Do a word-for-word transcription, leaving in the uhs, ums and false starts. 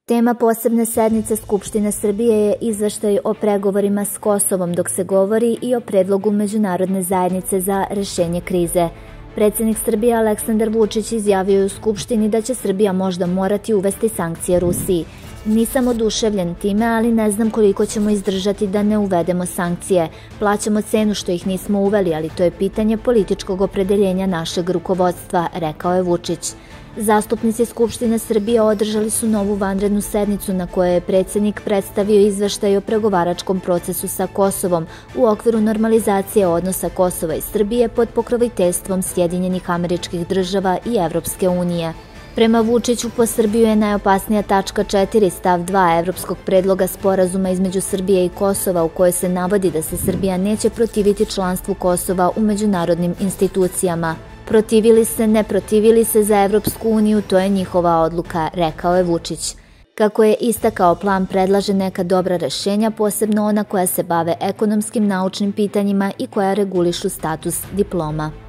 Tema posebne sednice Skupštine Srbije je izveštaj o pregovorima s Kosovom, dok se govori i o predlogu međunarodne zajednice za rešenje krize. Predsednik Srbije Aleksandar Vučić izjavio je u Skupštini da će Srbija možda morati uvesti sankcije Rusiji. Nisam oduševljen time, ali ne znam koliko ćemo izdržati da ne uvedemo sankcije. Plaćamo cenu što ih nismo uveli, ali to je pitanje političkog opredeljenja našeg rukovodstva, rekao je Vučić. Zastupnici Skupštine Srbije održali su novu vanrednu sednicu na kojoj je predsednik predstavio izveštaj o pregovaračkom procesu sa Kosovom u okviru normalizacije odnosa Kosova i Srbije pod pokroviteljstvom Sjedinjenih Američkih Država i Evropske unije. Prema Vučiću, po Srbiju je najopasnija tačka četiri stav dva Evropskog predloga sporazuma između Srbije i Kosova, u kojoj se navodi da se Srbija neće protiviti članstvu Kosova u međunarodnim institucijama. Protivili se, ne protivili se za Evropsku uniju, to je njihova odluka, rekao je Vučić. Kako je istakao, plan predlaže neka dobra rešenja, posebno ona koja se bave ekonomskim naučnim pitanjima i koja regulišu status diploma.